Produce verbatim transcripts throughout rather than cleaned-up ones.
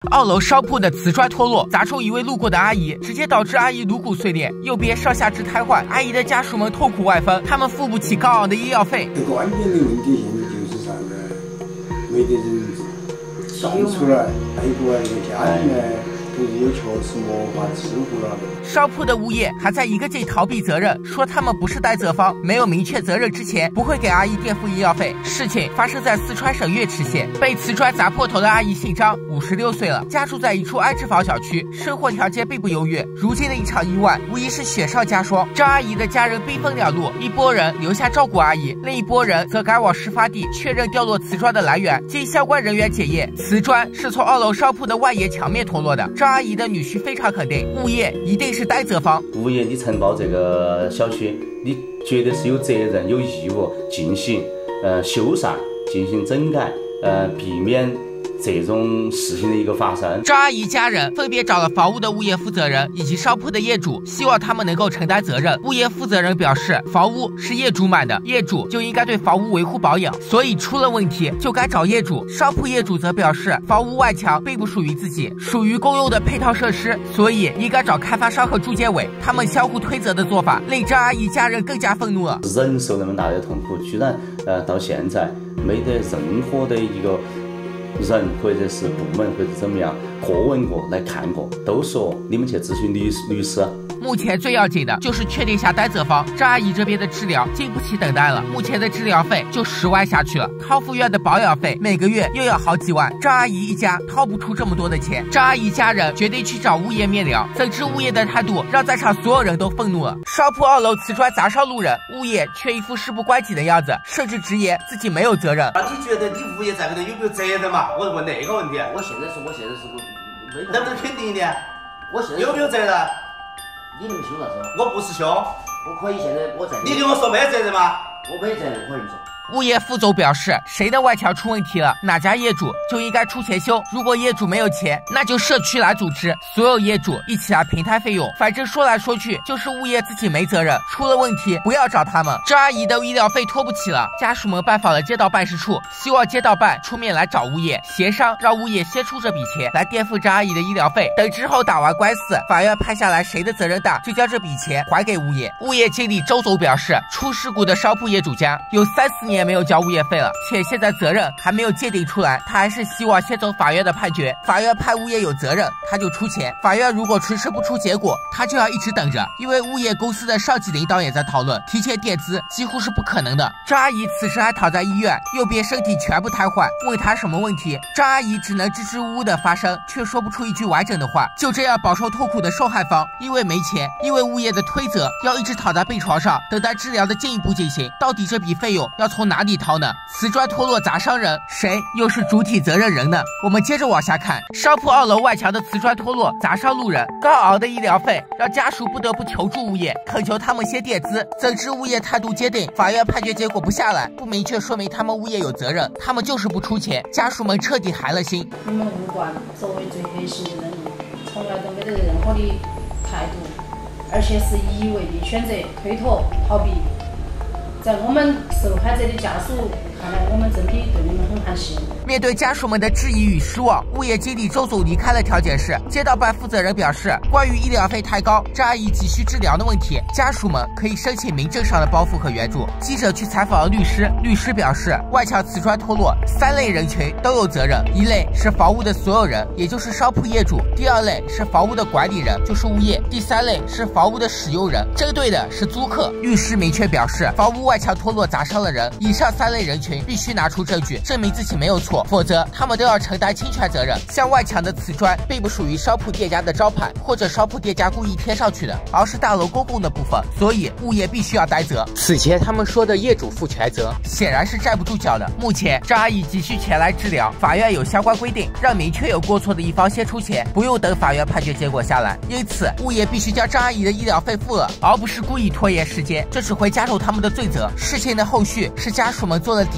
二楼商铺的瓷砖脱落，砸中一位路过的阿姨，直接导致阿姨颅骨碎裂，右边上下肢瘫痪。阿姨的家属们痛苦万分，他们付不起高昂的医药费。 关键的问题现在就是啥呢？没得人站出来，还有个那个家人呢，不是也确实没法支付了。 商铺的物业还在一个劲逃避责任，说他们不是担责方，没有明确责任之前不会给阿姨垫付医药费。事情发生在四川省岳池县，被瓷砖砸破头的阿姨姓张，五十六岁了，家住在一处安置房小区，生活条件并不优越。如今的一场意外无疑是雪上加霜。张阿姨的家人兵分两路，一拨人留下照顾阿姨，另一拨人则赶往事发地确认掉落瓷砖的来源。经相关人员检验，瓷砖是从二楼商铺的外沿墙面脱落的。张阿姨的女婿非常肯定，物业一定是担责方。 物业你承包这个小区，你绝对是有责任、有义务进行呃修缮、进行整改，呃避免这种事情的一个发生。 张阿姨家人分别找了房屋的物业负责人以及商铺的业主，希望他们能够承担责任。物业负责人表示，房屋是业主买的，业主就应该对房屋维护保养，所以出了问题就该找业主。商铺业主则表示，房屋外墙并不属于自己，属于公用的配套设施，所以应该找开发商和住建委。他们相互推责的做法令张阿姨家人更加愤怒了。 忍受那么大的痛苦，居然呃到现在没得任何的一个人或者是部门或者怎么样过问过来看过，都说你们去咨询律律师。 目前最要紧的就是确定下担责方。张阿姨这边的治疗经不起等待了，目前的治疗费就十万下去了，康复院的保养费每个月又要好几万，张阿姨一家掏不出这么多的钱。张阿姨家人决定去找物业面聊，怎知物业的态度让在场所有人都愤怒了。商铺二楼瓷砖砸伤路人，物业却一副事不关己的样子，甚至直言自己没有责任。 啊，你觉得你物业在里头有没有责任嘛？我问那个问题。 我现在是我现在是不没能不能肯定一点？ 我现在有没有责任？ 你那么凶啥子？ 我不是凶， 我可以现在我在。 你跟我说没责任吗？ 我没责任，我可以说。 物业副总表示，谁的外墙出问题了，哪家业主就应该出钱修。如果业主没有钱，那就社区来组织，所有业主一起来平摊费用。反正说来说去就是物业自己没责任，出了问题不要找他们。张阿姨的医疗费拖不起了，家属们拜访了街道办事处，希望街道办出面来找物业协商，让物业先出这笔钱来垫付张阿姨的医疗费。等之后打完官司，法院判下来谁的责任大，就将这笔钱还给物业。物业经理周总表示，出事故的商铺业主家有三四年没有交物业费了，且现在责任还没有界定出来，他还是希望先走法院的判决。法院判物业有责任，他就出钱；法院如果迟迟不出结果，他就要一直等着。因为物业公司的上级领导也在讨论，提前垫资几乎是不可能的。张阿姨此时还躺在医院，右边身体全部瘫痪，问她什么问题，张阿姨只能支支吾吾的发声，却说不出一句完整的话。就这样饱受痛苦的受害方，因为没钱，因为物业的推责，要一直躺在病床上等待治疗的进一步进行。到底这笔费用要从哪里掏呢？瓷砖脱落砸伤人，谁又是主体责任人呢？我们接着往下看，商铺二楼外墙的瓷砖脱落砸伤路人，高昂的医疗费让家属不得不求助物业，恳求他们先垫资。怎知物业态度坚定，法院判决结果不下来，不明确说明他们物业有责任，他们就是不出钱，家属们彻底寒了心。 你们物管作为最核心的人物，从来都没得任何的态度，而且是一味的选择推脱逃避。在我们受害者的家属看来，我们真的对你们很寒心。 面对家属们的质疑与失望，物业经理周总离开了调解室。街道办负责人表示，关于医疗费太高、张阿姨急需治疗的问题，家属们可以申请民政上的包袱和援助。记者去采访了律师，律师表示，外墙瓷砖脱落，三类人群都有责任：一类是房屋的所有人，也就是商铺业主；第二类是房屋的管理人，就是物业；第三类是房屋的使用人，针对的是租客。律师明确表示，房屋外墙脱落砸伤了人，以上三类人群必须拿出证据证明自己没有错，否则他们都要承担侵权责任。像外墙的瓷砖并不属于商铺店家的招牌或者商铺店家故意贴上去的，而是大楼公共的部分，所以物业必须要担责。此前他们说的业主负全责，显然是站不住脚的。目前张阿姨急需前来治疗，法院有相关规定，让明确有过错的一方先出钱，不用等法院判决结果下来。因此物业必须将张阿姨的医疗费付了，而不是故意拖延时间，这只会加重他们的罪责。事情的后续是家属们做了抵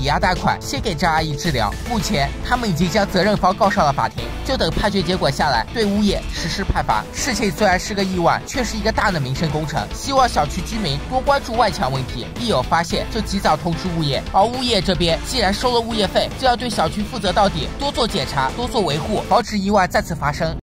抵押贷款，先给张阿姨治疗。目前他们已经将责任方告上了法庭，就等判决结果下来，对物业实施判罚。事情虽然是个意外，却是一个大的民生工程。希望小区居民多关注外墙问题，一有发现就及早通知物业。而物业这边既然收了物业费，就要对小区负责到底，多做检查，多做维护，防止意外再次发生。